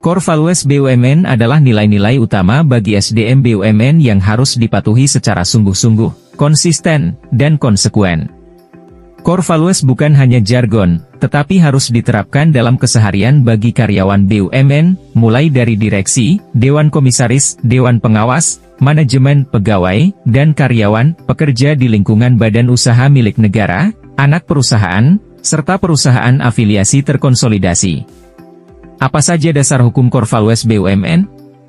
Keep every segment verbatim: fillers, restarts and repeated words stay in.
Core Values B U M N adalah nilai-nilai utama bagi S D M B U M N yang harus dipatuhi secara sungguh-sungguh, konsisten, dan konsekuen. Core Values bukan hanya jargon, tetapi harus diterapkan dalam keseharian bagi karyawan B U M N, mulai dari direksi, dewan komisaris, dewan pengawas, manajemen pegawai, dan karyawan, pekerja di lingkungan badan usaha milik negara, anak perusahaan, serta perusahaan afiliasi terkonsolidasi. Apa saja dasar hukum Core Values B U M N?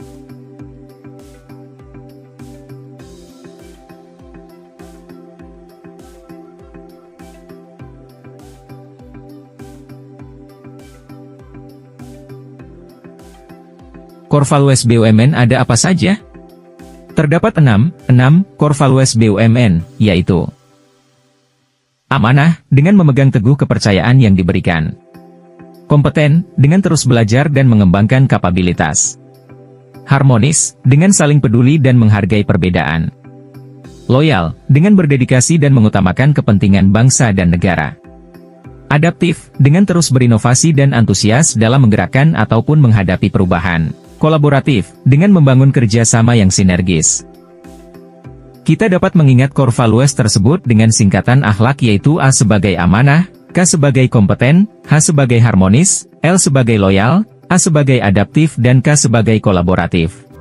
Core Values B U M N ada apa saja? Terdapat enam, enam Core Values B U M N, yaitu amanah, dengan memegang teguh kepercayaan yang diberikan. Kompeten, dengan terus belajar dan mengembangkan kapabilitas. Harmonis, dengan saling peduli dan menghargai perbedaan. Loyal, dengan berdedikasi dan mengutamakan kepentingan bangsa dan negara. Adaptif, dengan terus berinovasi dan antusias dalam menggerakkan ataupun menghadapi perubahan. Kolaboratif, dengan membangun kerjasama yang sinergis. Kita dapat mengingat core values tersebut dengan singkatan akhlak, yaitu A sebagai amanah, K sebagai kompeten, H sebagai harmonis, L sebagai loyal, A sebagai adaptif dan K sebagai kolaboratif.